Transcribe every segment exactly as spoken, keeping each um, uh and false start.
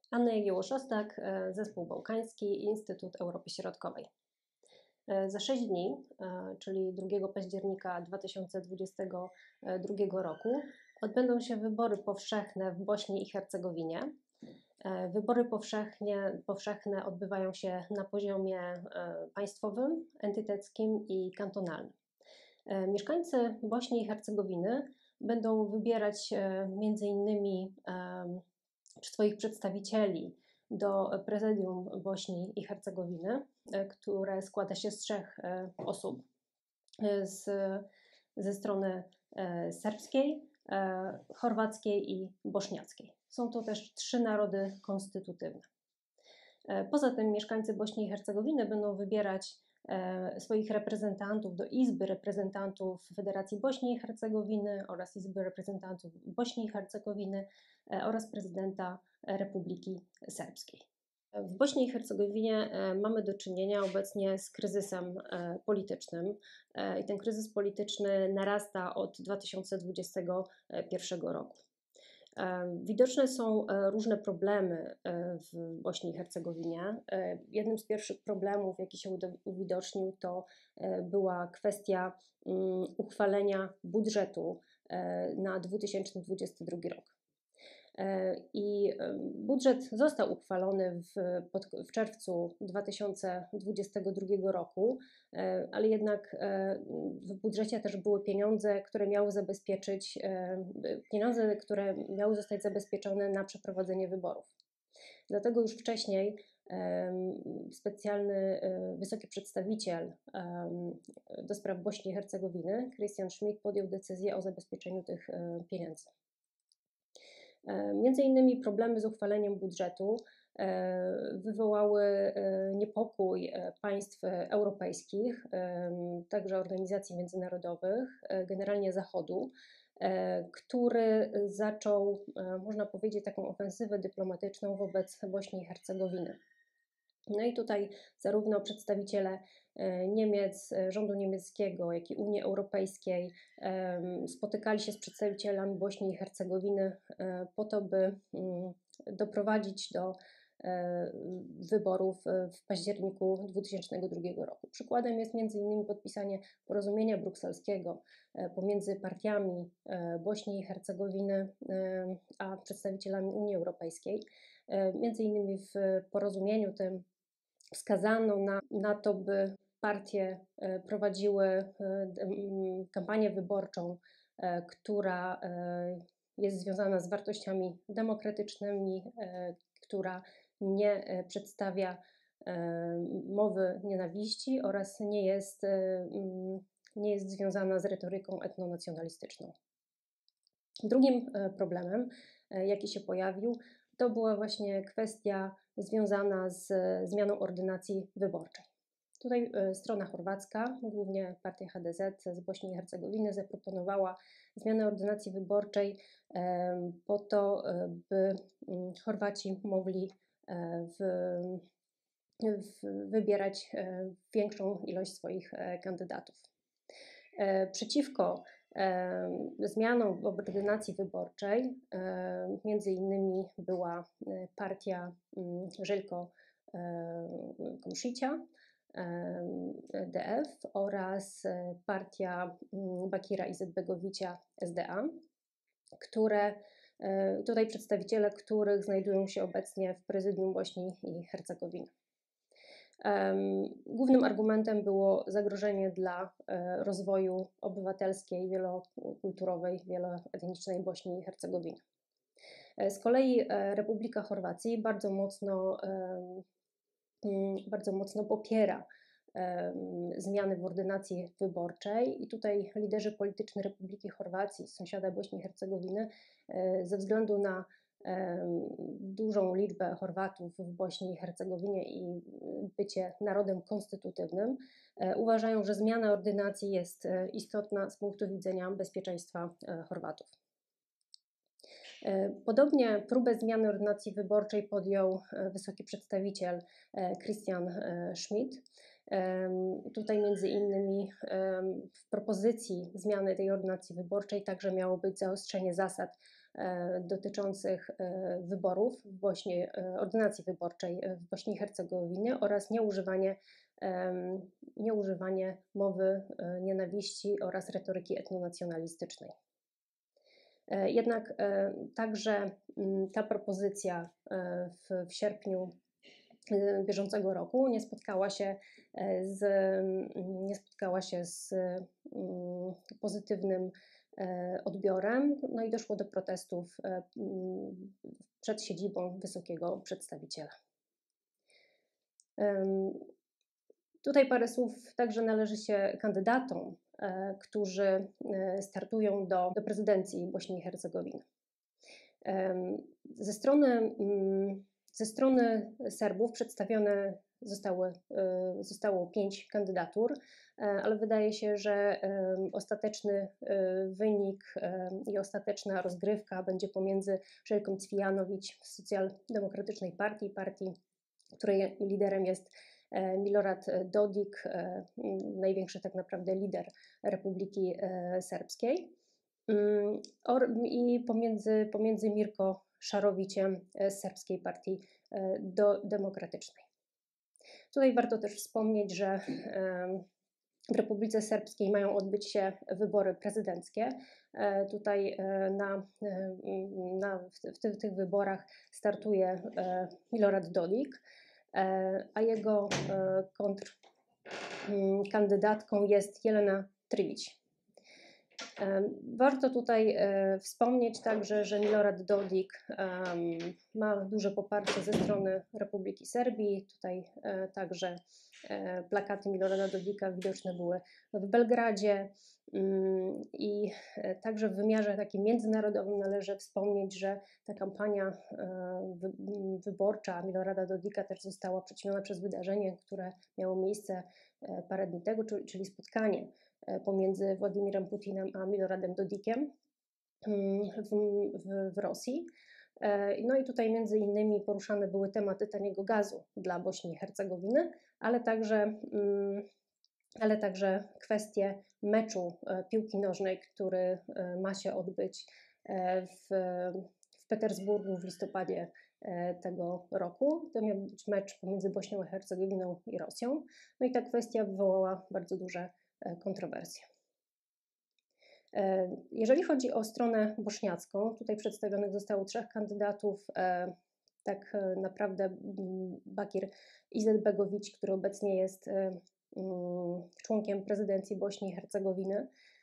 Anna Jagiełło-Szostak, Zespół Bałkański, Instytut Europy Środkowej. Za sześć dni, czyli drugiego października dwa tysiące dwudziestego drugiego roku, odbędą się wybory powszechne w Bośni i Hercegowinie. Wybory powszechnie, powszechne odbywają się na poziomie państwowym, entyteckim i kantonalnym. Mieszkańcy Bośni i Hercegowiny będą wybierać między innymi swoich przedstawicieli do prezydium Bośni i Hercegowiny, które składa się z trzech osób z, ze strony serbskiej, chorwackiej i bośniackiej. Są to też trzy narody konstytutywne. Poza tym mieszkańcy Bośni i Hercegowiny będą wybierać swoich reprezentantów do Izby Reprezentantów Federacji Bośni i Hercegowiny oraz Izby Reprezentantów Bośni i Hercegowiny oraz prezydenta Republiki Serbskiej. W Bośni i Hercegowinie mamy do czynienia obecnie z kryzysem politycznym i ten kryzys polityczny narasta od dwa tysiące dwudziestego pierwszego roku. Widoczne są różne problemy w Bośni i Hercegowinie. Jednym z pierwszych problemów, jaki się uwidocznił, to była kwestia uchwalenia budżetu na dwa tysiące dwudziesty drugi rok. I budżet został uchwalony w, pod, w czerwcu dwa tysiące dwudziestego drugiego roku, ale jednak w budżecie też były pieniądze, które miały zabezpieczyć, pieniądze, które miały zostać zabezpieczone na przeprowadzenie wyborów. Dlatego już wcześniej specjalny wysoki przedstawiciel do spraw Bośni i Hercegowiny, Christian Schmidt, podjął decyzję o zabezpieczeniu tych pieniędzy. Między innymi problemy z uchwaleniem budżetu wywołały niepokój państw europejskich, także organizacji międzynarodowych, generalnie Zachodu, który zaczął, można powiedzieć, taką ofensywę dyplomatyczną wobec Bośni i Hercegowiny. No i tutaj zarówno przedstawiciele Niemiec, rządu niemieckiego, jak i Unii Europejskiej spotykali się z przedstawicielami Bośni i Hercegowiny po to, by doprowadzić do wyborów w październiku dwa tysiące drugiego roku. Przykładem jest między innymi podpisanie porozumienia brukselskiego pomiędzy partiami Bośni i Hercegowiny a przedstawicielami Unii Europejskiej. Między innymi w porozumieniu tym wskazano na, na to, by partie prowadziły kampanię wyborczą, która jest związana z wartościami demokratycznymi, która nie przedstawia mowy nienawiści oraz nie jest, nie jest związana z retoryką etnonacjonalistyczną. Drugim problemem, jaki się pojawił, to była właśnie kwestia związana z zmianą ordynacji wyborczej. Tutaj strona chorwacka, głównie partia H D Z z Bośni i Hercegowiny, zaproponowała zmianę ordynacji wyborczej po to, by Chorwaci mogli w, w wybierać większą ilość swoich kandydatów. Przeciwko zmianom w ordynacji wyborczej między innymi była partia Željko Komšića, D F, oraz partia Bakira Izetbegovića, S D A, które, tutaj przedstawiciele których znajdują się obecnie w prezydium Bośni i Hercegowiny. Głównym argumentem było zagrożenie dla rozwoju obywatelskiej, wielokulturowej, wieloetnicznej Bośni i Hercegowiny. Z kolei Republika Chorwacji bardzo mocno, bardzo mocno popiera zmiany w ordynacji wyborczej i tutaj liderzy polityczni Republiki Chorwacji, sąsiada Bośni i Hercegowiny, ze względu na dużą liczbę Chorwatów w Bośni i Hercegowinie i bycie narodem konstytutywnym, uważają, że zmiana ordynacji jest istotna z punktu widzenia bezpieczeństwa Chorwatów. Podobnie próbę zmiany ordynacji wyborczej podjął wysoki przedstawiciel Christian Schmidt. Tutaj między innymi w propozycji zmiany tej ordynacji wyborczej także miało być zaostrzenie zasad dotyczących wyborów w Bośni, ordynacji wyborczej w Bośni i Hercegowinie oraz nieużywanie, nieużywanie mowy nienawiści oraz retoryki etnonacjonalistycznej. Jednak także ta propozycja w, w sierpniu bieżącego roku nie spotkała się z, nie spotkała się z pozytywnym odbiorem, no i doszło do protestów przed siedzibą wysokiego przedstawiciela. Tutaj parę słów także należy się kandydatom, którzy startują do, do prezydencji Bośni i Hercegowiny. Ze strony, ze strony Serbów przedstawione zostały, zostało pięć kandydatur, ale wydaje się, że ostateczny wynik i ostateczna rozgrywka będzie pomiędzy Željkom Cvijanović z Socjaldemokratycznej Partii, partii, której liderem jest Milorad Dodik, największy tak naprawdę lider Republiki Serbskiej, i pomiędzy, pomiędzy Mirko Šarovićem z Serbskiej Partii Demokratycznej. Tutaj warto też wspomnieć, że w Republice Serbskiej mają odbyć się wybory prezydenckie. Tutaj na, na, w, tych, w tych wyborach startuje Milorad Dodik, a jego kontrkandydatką jest Jelena Trivić. Warto tutaj wspomnieć także, że Milorad Dodik ma duże poparcie ze strony Republiki Serbii. Tutaj także plakaty Milorada Dodika widoczne były w Belgradzie i także w wymiarze takim międzynarodowym należy wspomnieć, że ta kampania wyborcza Milorada Dodika też została przyćmiona przez wydarzenie, które miało miejsce parę dni temu, czyli spotkanie pomiędzy Władimirem Putinem a Miloradem Dodikiem w, w, w Rosji. No i tutaj między innymi poruszane były tematy taniego gazu dla Bośni i Hercegowiny, ale także, ale także kwestie meczu piłki nożnej, który ma się odbyć w, w Petersburgu w listopadzie tego roku. To miał być mecz pomiędzy Bośnią i Hercegowiną i Rosją. No i ta kwestia wywołała bardzo duże kontrowersje. Jeżeli chodzi o stronę bośniacką, tutaj przedstawionych zostało trzech kandydatów. Tak naprawdę Bakir Izetbegović, który obecnie jest członkiem prezydencji Bośni i Hercegowiny,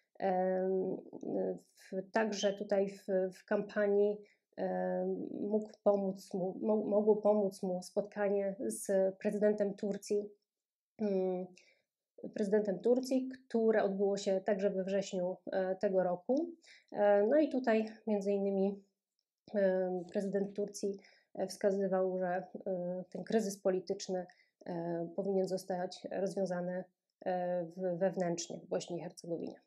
także tutaj w, w kampanii mógł pomóc mu, mogło pomóc mu spotkanie z prezydentem Turcji, prezydentem Turcji, które odbyło się także we wrześniu tego roku. No i tutaj między innymi prezydent Turcji wskazywał, że ten kryzys polityczny powinien zostać rozwiązany wewnętrznie w Bośni i Hercegowinie.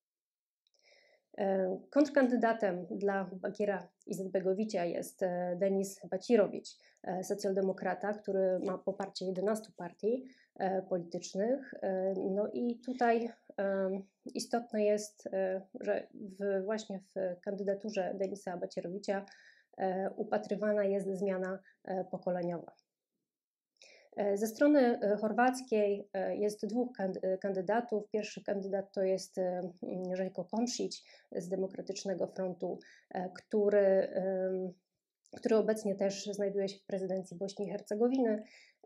Kontrkandydatem dla Bakira Izetbegovicia jest Denis Bacirović, socjaldemokrata, który ma poparcie jedenastu partii politycznych. No i tutaj istotne jest, że w, właśnie w kandydaturze Denisa Bacirovicia upatrywana jest zmiana pokoleniowa. Ze strony chorwackiej jest dwóch kandydatów. Pierwszy kandydat to jest Željko Komšić z Demokratycznego Frontu, który, który obecnie też znajduje się w prezydencji Bośni i Hercegowiny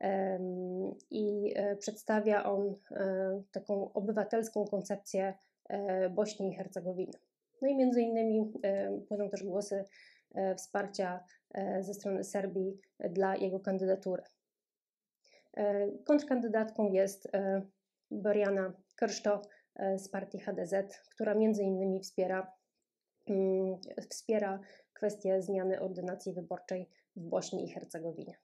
i przedstawia on taką obywatelską koncepcję Bośni i Hercegowiny. No i między innymi płyną też głosy wsparcia ze strony Serbii dla jego kandydatury. Kontrkandydatką jest Borjana Krsto z partii H D Z, która między innymi wspiera, wspiera kwestię zmiany ordynacji wyborczej w Bośni i Hercegowinie.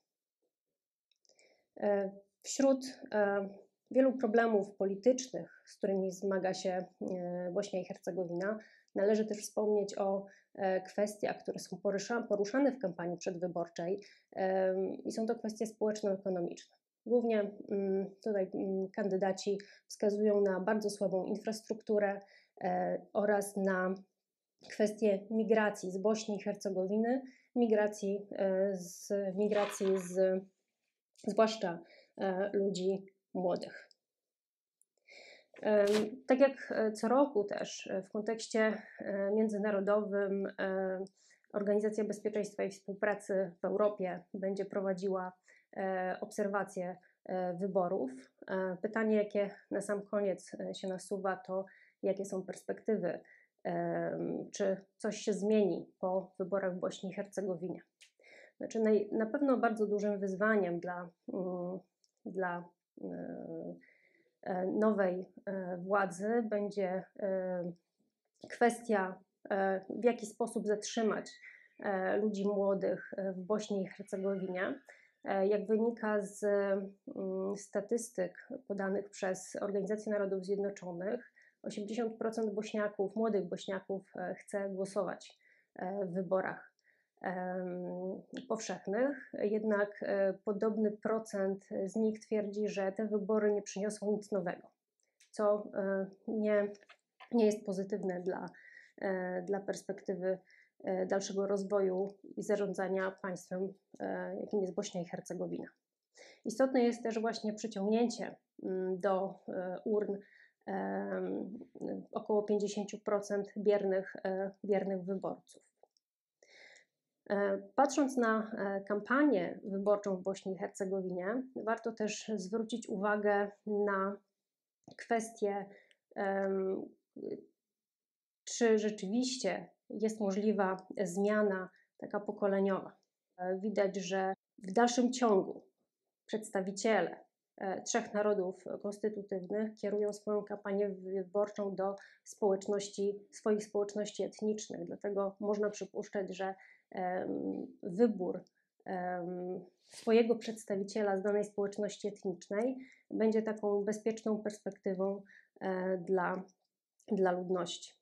Wśród wielu problemów politycznych, z którymi zmaga się Bośnia i Hercegowina, należy też wspomnieć o kwestiach, które są poruszane w kampanii przedwyborczej i są to kwestie społeczno-ekonomiczne. Głównie tutaj kandydaci wskazują na bardzo słabą infrastrukturę oraz na kwestię migracji z Bośni i Hercegowiny, migracji z, migracji z zwłaszcza ludzi młodych. Tak jak co roku też w kontekście międzynarodowym Organizacja Bezpieczeństwa i Współpracy w Europie będzie prowadziła obserwacje wyborów. Pytanie, jakie na sam koniec się nasuwa, to jakie są perspektywy, czy coś się zmieni po wyborach w Bośni i Hercegowinie. Znaczy, na pewno bardzo dużym wyzwaniem dla, dla nowej władzy będzie kwestia, w jaki sposób zatrzymać ludzi młodych w Bośni i Hercegowinie. Jak wynika z statystyk podanych przez Organizację Narodów Zjednoczonych, osiemdziesiąt procent Bośniaków, młodych Bośniaków chce głosować w wyborach powszechnych, jednak podobny procent z nich twierdzi, że te wybory nie przyniosą nic nowego, co nie, nie jest pozytywne dla, dla perspektywy dalszego rozwoju i zarządzania państwem, jakim jest Bośnia i Hercegowina. Istotne jest też właśnie przyciągnięcie do urn około pięćdziesiąt procent biernych, biernych wyborców. Patrząc na kampanię wyborczą w Bośni i Hercegowinie, warto też zwrócić uwagę na kwestię, czy rzeczywiście jest możliwa zmiana taka pokoleniowa. Widać, że w dalszym ciągu przedstawiciele trzech narodów konstytutywnych kierują swoją kampanię wyborczą do społeczności, swoich społeczności etnicznych, dlatego można przypuszczać, że wybór swojego przedstawiciela z danej społeczności etnicznej będzie taką bezpieczną perspektywą dla, dla ludności.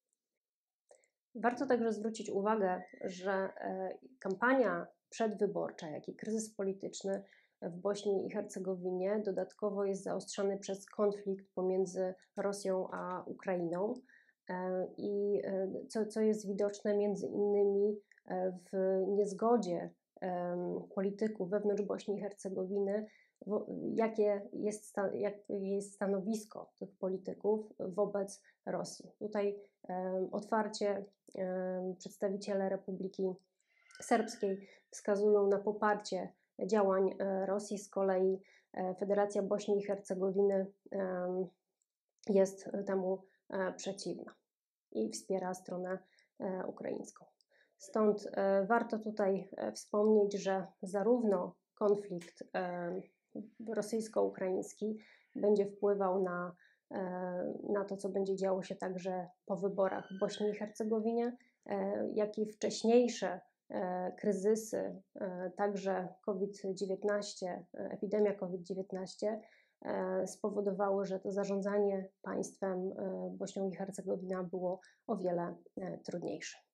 Warto także zwrócić uwagę, że kampania przedwyborcza, jak i kryzys polityczny w Bośni i Hercegowinie dodatkowo jest zaostrzany przez konflikt pomiędzy Rosją a Ukrainą i co, co jest widoczne między innymi w niezgodzie polityków wewnątrz Bośni i Hercegowiny, jakie jest, jakie jest stanowisko tych polityków wobec Rosji. Tutaj otwarcie przedstawiciele Republiki Serbskiej wskazują na poparcie działań Rosji, z kolei Federacja Bośni i Hercegowiny jest temu przeciwna i wspiera stronę ukraińską. Stąd warto tutaj wspomnieć, że zarówno konflikt rosyjsko-ukraiński będzie wpływał na, na to, co będzie działo się także po wyborach w Bośni i Hercegowinie, jak i wcześniejsze kryzysy, także COVID dziewiętnaście, epidemia COVID dziewiętnaście spowodowały, że to zarządzanie państwem Bośnią i Hercegowiną było o wiele trudniejsze.